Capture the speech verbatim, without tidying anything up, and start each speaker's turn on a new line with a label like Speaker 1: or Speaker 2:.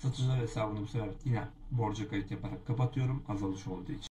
Speaker 1: Satıcılar hesabını bu sefer yine borca kayıt yaparak kapatıyorum azalış olduğu için.